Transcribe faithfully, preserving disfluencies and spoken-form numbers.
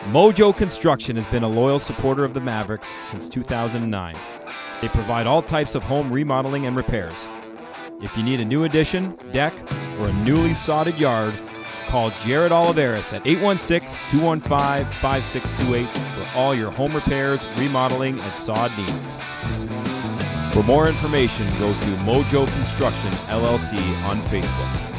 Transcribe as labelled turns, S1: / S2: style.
S1: Mojo Construction has been a loyal supporter of the Mavericks since two thousand nine. They provide all types of home remodeling and repairs. If you need a new addition, deck, or a newly sodded yard, call Jared Oliveris at eight one six, two one five, five six two eight for all your home repairs, remodeling, and sod needs. For more information, go to Mojo Construction L L C on Facebook.